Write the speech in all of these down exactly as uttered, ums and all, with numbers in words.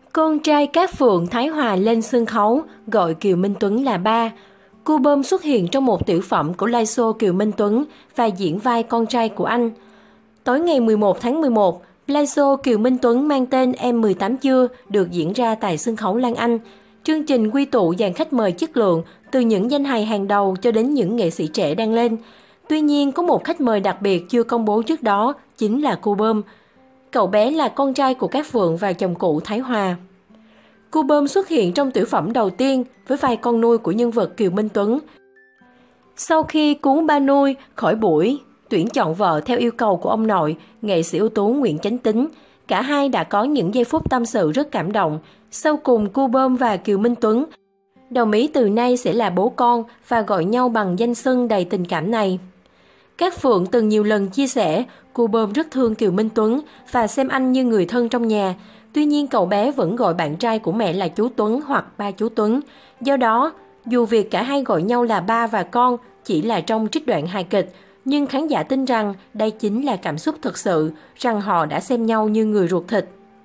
Con trai Cát Phượng Thái Hòa lên sân khấu, gọi Kiều Minh Tuấn là ba. Cu Bơm xuất hiện trong một tiểu phẩm của live show Kiều Minh Tuấn và diễn vai con trai của anh. Tối ngày mười một tháng mười một, live show Kiều Minh Tuấn mang tên Em mười tám chưa được diễn ra tại sân khấu Lan Anh. Chương trình quy tụ dàn khách mời chất lượng từ những danh hài hàng đầu cho đến những nghệ sĩ trẻ đang lên. Tuy nhiên, có một khách mời đặc biệt chưa công bố trước đó, chính là Cu Bơm. Cậu bé là con trai của Cát Phượng và chồng cũ Thái Hòa. Cu Bơm xuất hiện trong tiểu phẩm đầu tiên với vai con nuôi của nhân vật Kiều Minh Tuấn. Sau khi cứu ba nuôi khỏi buổi tuyển chọn vợ theo yêu cầu của ông nội, nghệ sĩ ưu tú Nguyễn Chánh Tín, cả hai đã có những giây phút tâm sự rất cảm động. Sau cùng, Cu Bơm và Kiều Minh Tuấn đồng ý từ nay sẽ là bố con và gọi nhau bằng danh xưng đầy tình cảm này. Cát Phượng từng nhiều lần chia sẻ, Cu Bơm rất thương Kiều Minh Tuấn và xem anh như người thân trong nhà. Tuy nhiên, cậu bé vẫn gọi bạn trai của mẹ là chú Tuấn hoặc ba chú Tuấn. Do đó, dù việc cả hai gọi nhau là ba và con chỉ là trong trích đoạn hài kịch, nhưng khán giả tin rằng đây chính là cảm xúc thực sự, rằng họ đã xem nhau như người ruột thịt.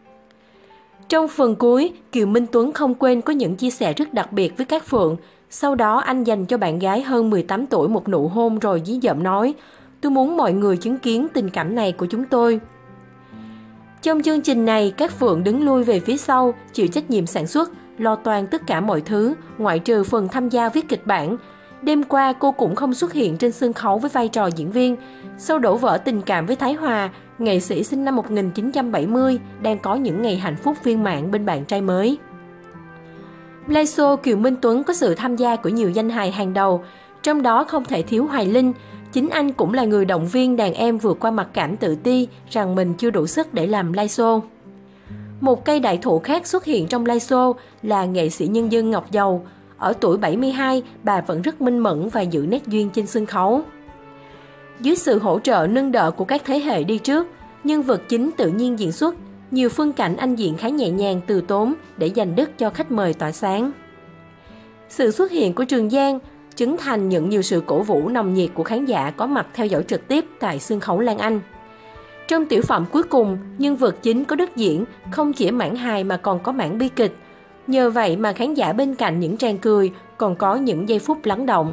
Trong phần cuối, Kiều Minh Tuấn không quên có những chia sẻ rất đặc biệt với Cát Phượng. Sau đó, anh dành cho bạn gái hơn mười tám tuổi một nụ hôn rồi dí dỏm nói, "Tôi muốn mọi người chứng kiến tình cảm này của chúng tôi." Trong chương trình này, Cát Phượng đứng lui về phía sau, chịu trách nhiệm sản xuất, lo toan tất cả mọi thứ, ngoại trừ phần tham gia viết kịch bản. Đêm qua, cô cũng không xuất hiện trên sân khấu với vai trò diễn viên. Sau đổ vỡ tình cảm với Thái Hòa, nghệ sĩ sinh năm một nghìn chín trăm bảy mươi đang có những ngày hạnh phúc viên mãn bên bạn trai mới. Live show Kiều Minh Tuấn có sự tham gia của nhiều danh hài hàng đầu, trong đó không thể thiếu Hoài Linh. Chính anh cũng là người động viên đàn em vượt qua mặc cảm tự ti rằng mình chưa đủ sức để làm live show. Một cây đại thụ khác xuất hiện trong live show là nghệ sĩ nhân dân Ngọc Dầu. Ở tuổi bảy mươi hai, bà vẫn rất minh mẫn và giữ nét duyên trên sân khấu. Dưới sự hỗ trợ nâng đỡ của các thế hệ đi trước, nhân vật chính tự nhiên diễn xuất, nhiều phân cảnh anh diễn khá nhẹ nhàng từ tốn để dành đất cho khách mời tỏa sáng. Sự xuất hiện của Trường Giang, Trấn Thành nhận nhiều sự cổ vũ nồng nhiệt của khán giả có mặt theo dõi trực tiếp tại sân khấu Lan Anh. Trong tiểu phẩm cuối cùng, nhân vật chính có đất diễn không chỉ mảng hài mà còn có mảng bi kịch. Nhờ vậy mà khán giả bên cạnh những tràng cười còn có những giây phút lắng động.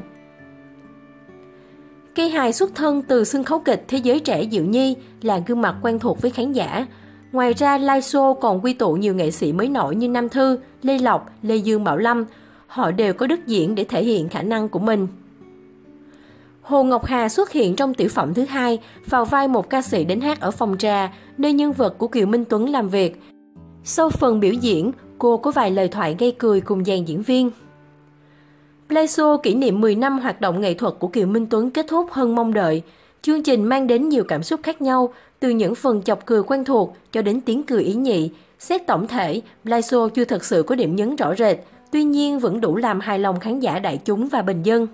Cây hài xuất thân từ sân khấu kịch Thế giới trẻ Diệu Nhi là gương mặt quen thuộc với khán giả. Ngoài ra, live show còn quy tụ nhiều nghệ sĩ mới nổi như Nam Thư, Lê Lộc, Lê Dương Bảo Lâm. Họ đều có đất diễn để thể hiện khả năng của mình. Hồ Ngọc Hà xuất hiện trong tiểu phẩm thứ hai vào vai một ca sĩ đến hát ở phòng trà, nơi nhân vật của Kiều Minh Tuấn làm việc. Sau phần biểu diễn, cô có vài lời thoại gây cười cùng dàn diễn viên. Live show kỷ niệm mười năm hoạt động nghệ thuật của Kiều Minh Tuấn kết thúc hơn mong đợi. Chương trình mang đến nhiều cảm xúc khác nhau, từ những phần chọc cười quen thuộc cho đến tiếng cười ý nhị. Xét tổng thể, live show chưa thật sự có điểm nhấn rõ rệt, tuy nhiên vẫn đủ làm hài lòng khán giả đại chúng và bình dân.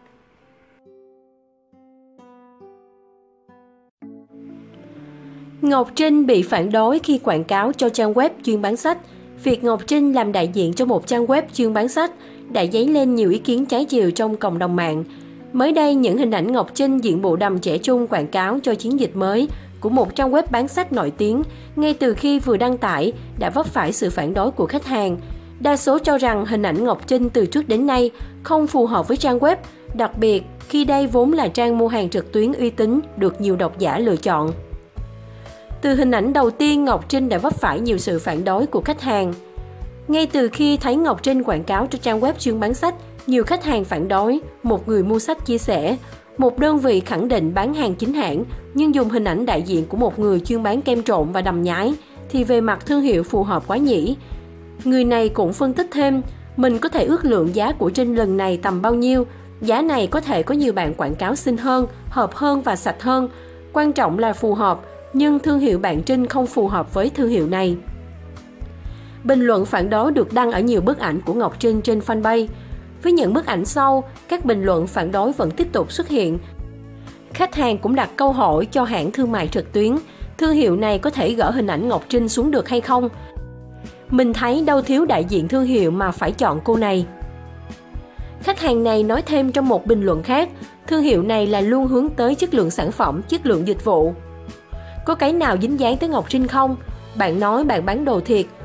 Ngọc Trinh bị phản đối khi quảng cáo cho trang web chuyên bán sách. Việc Ngọc Trinh làm đại diện cho một trang web chuyên bán sách đã dấy lên nhiều ý kiến trái chiều trong cộng đồng mạng. Mới đây, những hình ảnh Ngọc Trinh diện bộ đầm trẻ trung quảng cáo cho chiến dịch mới của một trang web bán sách nổi tiếng, ngay từ khi vừa đăng tải đã vấp phải sự phản đối của khách hàng. Đa số cho rằng hình ảnh Ngọc Trinh từ trước đến nay không phù hợp với trang web, đặc biệt khi đây vốn là trang mua hàng trực tuyến uy tín được nhiều độc giả lựa chọn. Từ hình ảnh đầu tiên, Ngọc Trinh đã vấp phải nhiều sự phản đối của khách hàng. Ngay từ khi thấy Ngọc Trinh quảng cáo cho trang web chuyên bán sách, nhiều khách hàng phản đối. Một người mua sách chia sẻ, một đơn vị khẳng định bán hàng chính hãng nhưng dùng hình ảnh đại diện của một người chuyên bán kem trộn và đầm nhái thì về mặt thương hiệu phù hợp quá nhỉ. Người này cũng phân tích thêm, mình có thể ước lượng giá của Trinh lần này tầm bao nhiêu. Giá này có thể có nhiều bạn quảng cáo xinh hơn, hợp hơn và sạch hơn. Quan trọng là phù hợp, nhưng thương hiệu bạn Trinh không phù hợp với thương hiệu này. Bình luận phản đối được đăng ở nhiều bức ảnh của Ngọc Trinh trên fanpage. Với những bức ảnh sau, các bình luận phản đối vẫn tiếp tục xuất hiện. Khách hàng cũng đặt câu hỏi cho hãng thương mại trực tuyến, thương hiệu này có thể gỡ hình ảnh Ngọc Trinh xuống được hay không? Mình thấy đâu thiếu đại diện thương hiệu mà phải chọn cô này. Khách hàng này nói thêm trong một bình luận khác, thương hiệu này là luôn hướng tới chất lượng sản phẩm, chất lượng dịch vụ. Có cái nào dính dáng tới Ngọc Trinh không? Bạn nói bạn bán đồ thiệt,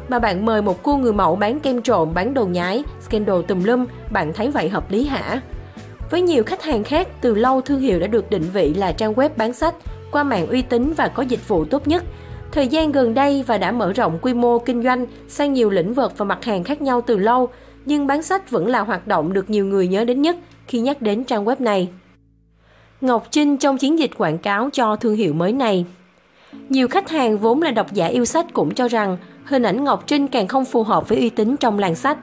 mà bạn mời một cô người mẫu bán kem trộn, bán đồ nhái, scandal tùm lum, bạn thấy vậy hợp lý hả? Với nhiều khách hàng khác, từ lâu thương hiệu đã được định vị là trang web bán sách qua mạng uy tín và có dịch vụ tốt nhất. Thời gian gần đây và đã mở rộng quy mô kinh doanh sang nhiều lĩnh vực và mặt hàng khác nhau từ lâu, nhưng bán sách vẫn là hoạt động được nhiều người nhớ đến nhất khi nhắc đến trang web này. Ngọc Trinh trong chiến dịch quảng cáo cho thương hiệu mới này. Nhiều khách hàng vốn là độc giả yêu sách cũng cho rằng hình ảnh Ngọc Trinh càng không phù hợp với uy tín trong làng sách.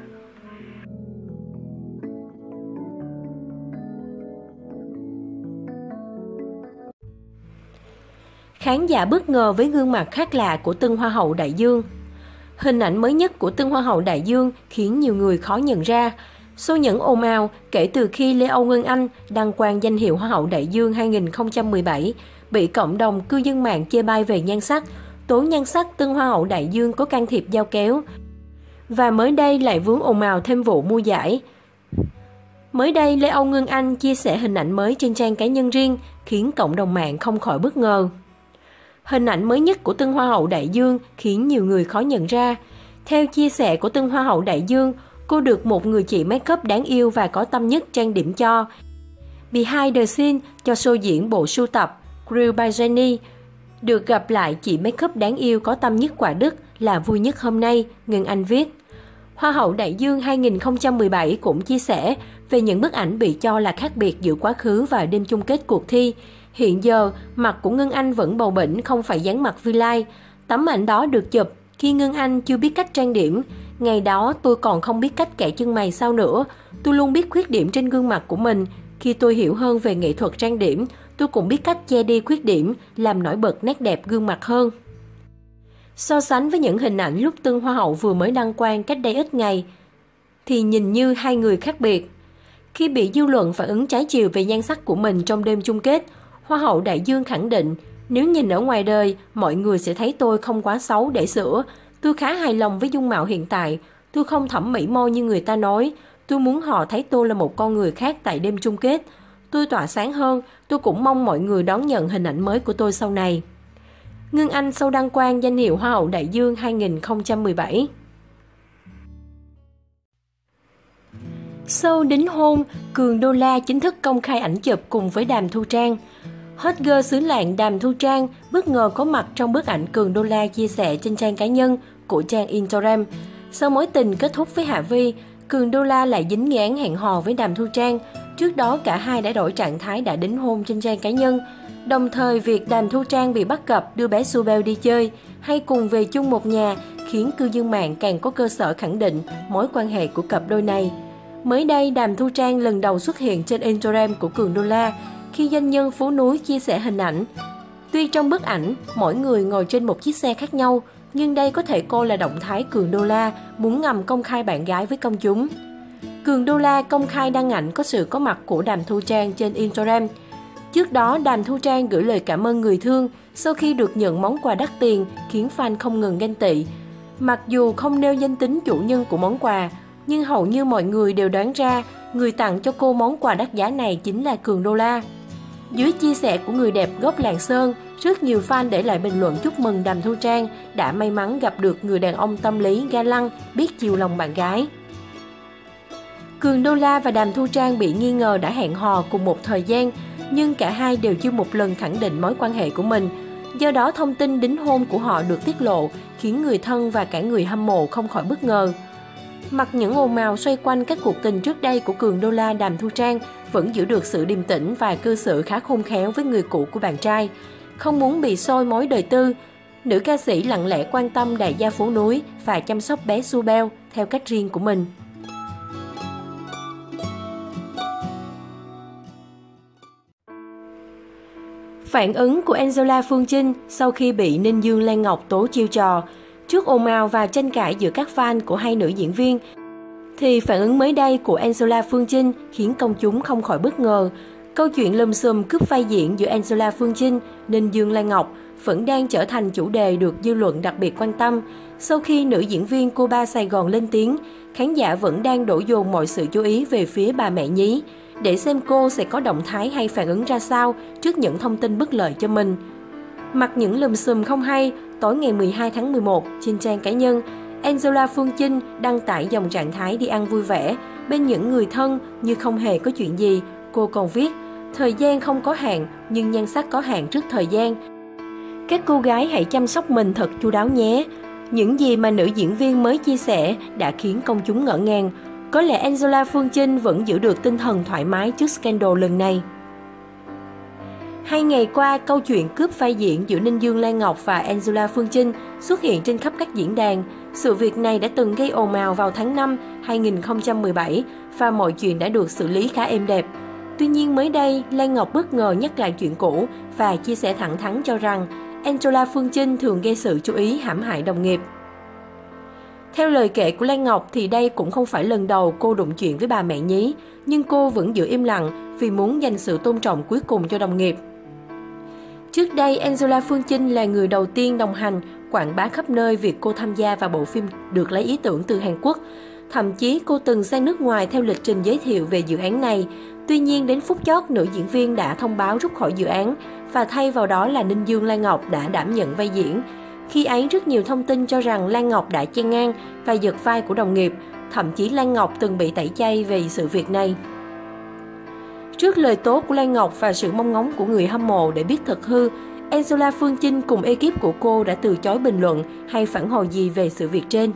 Khán giả bất ngờ với gương mặt khác lạ của tân Hoa hậu Đại Dương. Hình ảnh mới nhất của tân Hoa hậu Đại Dương khiến nhiều người khó nhận ra. Xô nhẫn ồn ào kể từ khi Lê Âu Ngân Anh đăng quang danh hiệu Hoa hậu Đại Dương hai nghìn không trăm mười bảy, bị cộng đồng cư dân mạng chê bai về nhan sắc, tố nhan sắc tân Hoa hậu Đại Dương có can thiệp dao kéo. Và mới đây lại vướng ồn ào thêm vụ mua giải. Mới đây, Lê Âu Ngân Anh chia sẻ hình ảnh mới trên trang cá nhân riêng, khiến cộng đồng mạng không khỏi bất ngờ. Hình ảnh mới nhất của tân Hoa hậu Đại Dương khiến nhiều người khó nhận ra. Theo chia sẻ của tân Hoa hậu Đại Dương, cô được một người chị make up đáng yêu và có tâm nhất trang điểm cho. Behind the scene cho show diễn bộ sưu tập Grill by Jenny. Được gặp lại chị make up đáng yêu có tâm nhất quả Đức là vui nhất hôm nay, Ngân Anh viết. Hoa hậu Đại Dương hai nghìn không trăm mười bảy cũng chia sẻ về những bức ảnh bị cho là khác biệt giữa quá khứ và đêm chung kết cuộc thi. Hiện giờ, mặt của Ngân Anh vẫn bầu bĩnh, không phải dán mặt vi lai. Tấm ảnh đó được chụp khi Ngân Anh chưa biết cách trang điểm. Ngày đó tôi còn không biết cách kẻ chân mày sao nữa. Tôi luôn biết khuyết điểm trên gương mặt của mình. Khi tôi hiểu hơn về nghệ thuật trang điểm, tôi cũng biết cách che đi khuyết điểm, làm nổi bật nét đẹp gương mặt hơn. So sánh với những hình ảnh lúc tân Hoa hậu vừa mới đăng quang cách đây ít ngày, thì nhìn như hai người khác biệt. Khi bị dư luận phản ứng trái chiều về nhan sắc của mình trong đêm chung kết, Hoa hậu Đại Dương khẳng định, nếu nhìn ở ngoài đời, mọi người sẽ thấy tôi không quá xấu để sửa. Tôi khá hài lòng với dung mạo hiện tại. Tôi không thẩm mỹ môi như người ta nói. Tôi muốn họ thấy tôi là một con người khác tại đêm chung kết. Tôi tỏa sáng hơn. Tôi cũng mong mọi người đón nhận hình ảnh mới của tôi sau này. Ngân Anh sau đăng quang danh hiệu Hoa hậu Đại Dương hai nghìn không trăm mười bảy. Show đính hôn, Cường Đô La chính thức công khai ảnh chụp cùng với Đàm Thu Trang. Hot girl xứ lạng Đàm Thu Trang bất ngờ có mặt trong bức ảnh Cường Đô La chia sẻ trên trang cá nhân của trang Instagram. Sau mối tình kết thúc với Hạ Vi, Cường Đô La lại dính nghi án hẹn hò với Đàm Thu Trang. Trước đó cả hai đã đổi trạng thái đã đính hôn trên trang cá nhân. Đồng thời việc Đàm Thu Trang bị bắt gặp đưa bé Subel đi chơi hay cùng về chung một nhà khiến cư dân mạng càng có cơ sở khẳng định mối quan hệ của cặp đôi này. Mới đây, Đàm Thu Trang lần đầu xuất hiện trên Instagram của Cường Đô La khi doanh nhân phố núi chia sẻ hình ảnh. Tuy trong bức ảnh, mỗi người ngồi trên một chiếc xe khác nhau, nhưng đây có thể coi là động thái Cường Đô La muốn ngầm công khai bạn gái với công chúng. Cường Đô La công khai đăng ảnh có sự có mặt của Đàm Thu Trang trên Instagram. Trước đó, Đàm Thu Trang gửi lời cảm ơn người thương sau khi được nhận món quà đắt tiền khiến fan không ngừng ganh tị. Mặc dù không nêu danh tính chủ nhân của món quà, nhưng hầu như mọi người đều đoán ra người tặng cho cô món quà đắt giá này chính là Cường Đô La. Dưới chia sẻ của người đẹp gốc Lạng Sơn, rất nhiều fan để lại bình luận chúc mừng Đàm Thu Trang đã may mắn gặp được người đàn ông tâm lý ga lăng, biết chiều lòng bạn gái. Cường Đô La và Đàm Thu Trang bị nghi ngờ đã hẹn hò cùng một thời gian, nhưng cả hai đều chưa một lần khẳng định mối quan hệ của mình. Do đó thông tin đính hôn của họ được tiết lộ khiến người thân và cả người hâm mộ không khỏi bất ngờ. Mặc những ồn ào xoay quanh các cuộc tình trước đây của Cường Đô La, Đàm Thu Trang vẫn giữ được sự điềm tĩnh và cư xử khá khôn khéo với người cũ của bạn trai. Không muốn bị soi mối đời tư, nữ ca sĩ lặng lẽ quan tâm đại gia phố núi và chăm sóc bé Subel theo cách riêng của mình. Phản ứng của Angela Phương Trinh sau khi bị Ninh Dương Lan Ngọc tố chiêu trò. Trước ồn ào và tranh cãi giữa các fan của hai nữ diễn viên, thì phản ứng mới đây của Angela Phương Trinh khiến công chúng không khỏi bất ngờ. Câu chuyện lùm xùm cướp vai diễn giữa Angela Phương Trinh, Ninh Dương Lan Ngọc vẫn đang trở thành chủ đề được dư luận đặc biệt quan tâm. Sau khi nữ diễn viên Cô Ba Sài Gòn lên tiếng, khán giả vẫn đang đổ dồn mọi sự chú ý về phía bà mẹ nhí, để xem cô sẽ có động thái hay phản ứng ra sao trước những thông tin bất lợi cho mình. Mặc những lùm xùm không hay, tối ngày mười hai tháng mười một, trên trang cá nhân, Angela Phương Chinh đăng tải dòng trạng thái đi ăn vui vẻ bên những người thân như không hề có chuyện gì. Cô còn viết, thời gian không có hạn nhưng nhan sắc có hạn trước thời gian. Các cô gái hãy chăm sóc mình thật chu đáo nhé. Những gì mà nữ diễn viên mới chia sẻ đã khiến công chúng ngỡ ngàng. Có lẽ Angela Phương Chinh vẫn giữ được tinh thần thoải mái trước scandal lần này. Hai ngày qua, câu chuyện cướp vai diễn giữa Ninh Dương Lan Ngọc và Angela Phương Chinh xuất hiện trên khắp các diễn đàn. Sự việc này đã từng gây ồn ào vào tháng năm hai nghìn không trăm mười bảy và mọi chuyện đã được xử lý khá êm đẹp. Tuy nhiên mới đây, Lan Ngọc bất ngờ nhắc lại chuyện cũ và chia sẻ thẳng thắn cho rằng Angela Phương Chinh thường gây sự chú ý hãm hại đồng nghiệp. Theo lời kể của Lan Ngọc thì đây cũng không phải lần đầu cô đụng chuyện với bà mẹ nhí, nhưng cô vẫn giữ im lặng vì muốn dành sự tôn trọng cuối cùng cho đồng nghiệp. Trước đây, Angela Phương Chinh là người đầu tiên đồng hành, quảng bá khắp nơi việc cô tham gia vào bộ phim được lấy ý tưởng từ Hàn Quốc. Thậm chí cô từng sang nước ngoài theo lịch trình giới thiệu về dự án này. Tuy nhiên đến phút chót, nữ diễn viên đã thông báo rút khỏi dự án và thay vào đó là Ninh Dương Lan Ngọc đã đảm nhận vai diễn. Khi ấy, rất nhiều thông tin cho rằng Lan Ngọc đã chen ngang và giật vai của đồng nghiệp. Thậm chí Lan Ngọc từng bị tẩy chay về sự việc này. Trước lời tố của Lan Ngọc và sự mong ngóng của người hâm mộ để biết thật hư, Angela Phương Chinh cùng ekip của cô đã từ chối bình luận hay phản hồi gì về sự việc trên.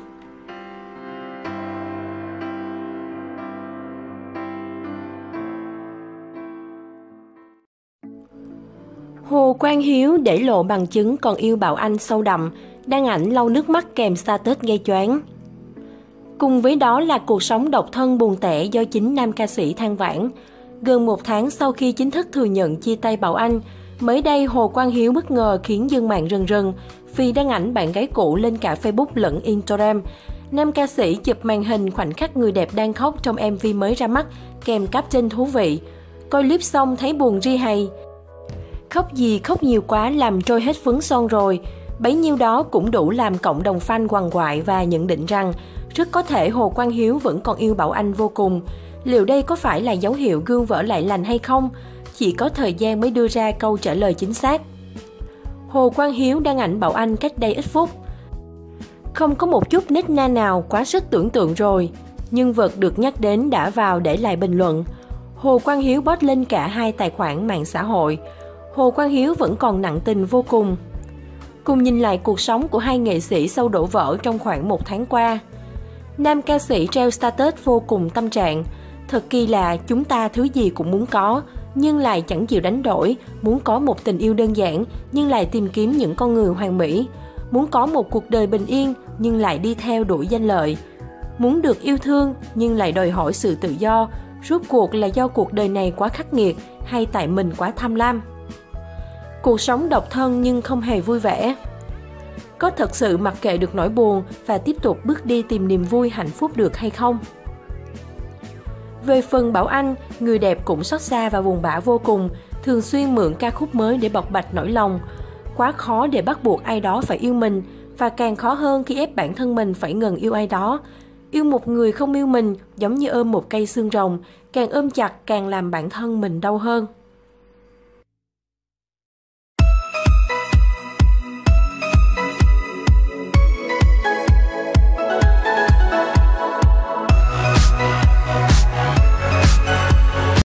Hồ Quang Hiếu để lộ bằng chứng còn yêu Bảo Anh sâu đậm, đăng ảnh lau nước mắt kèm status gây choáng. Cùng với đó là cuộc sống độc thân buồn tẻ do chính nam ca sĩ than vãn. Gần một tháng sau khi chính thức thừa nhận chia tay Bảo Anh, mới đây Hồ Quang Hiếu bất ngờ khiến dân mạng rần rần vì đăng ảnh bạn gái cũ lên cả Facebook lẫn Instagram. Nam ca sĩ chụp màn hình khoảnh khắc người đẹp đang khóc trong em vê mới ra mắt, kèm caption thú vị. Coi clip xong thấy buồn ri hay. Khóc gì khóc nhiều quá làm trôi hết phấn son rồi. Bấy nhiêu đó cũng đủ làm cộng đồng fan quằn quại và nhận định rằng rất có thể Hồ Quang Hiếu vẫn còn yêu Bảo Anh vô cùng. Liệu đây có phải là dấu hiệu gương vỡ lại lành hay không? Chỉ có thời gian mới đưa ra câu trả lời chính xác. Hồ Quang Hiếu đăng ảnh Bảo Anh cách đây ít phút. Không có một chút nết na nào, quá sức tưởng tượng rồi. Nhân vật được nhắc đến đã vào để lại bình luận. Hồ Quang Hiếu post lên cả hai tài khoản mạng xã hội. Hồ Quang Hiếu vẫn còn nặng tình vô cùng. Cùng nhìn lại cuộc sống của hai nghệ sĩ sau đổ vỡ trong khoảng một tháng qua. Nam ca sĩ treo status vô cùng tâm trạng. Thật kỳ lạ, chúng ta thứ gì cũng muốn có, nhưng lại chẳng chịu đánh đổi. Muốn có một tình yêu đơn giản, nhưng lại tìm kiếm những con người hoàn mỹ. Muốn có một cuộc đời bình yên, nhưng lại đi theo đuổi danh lợi. Muốn được yêu thương, nhưng lại đòi hỏi sự tự do. Rốt cuộc là do cuộc đời này quá khắc nghiệt, hay tại mình quá tham lam? Cuộc sống độc thân nhưng không hề vui vẻ. Có thật sự mặc kệ được nỗi buồn và tiếp tục bước đi tìm niềm vui hạnh phúc được hay không? Về phần Bảo Anh, người đẹp cũng xót xa và buồn bã vô cùng, thường xuyên mượn ca khúc mới để bộc bạch nỗi lòng. Quá khó để bắt buộc ai đó phải yêu mình, và càng khó hơn khi ép bản thân mình phải ngừng yêu ai đó. Yêu một người không yêu mình giống như ôm một cây xương rồng, càng ôm chặt càng làm bản thân mình đau hơn.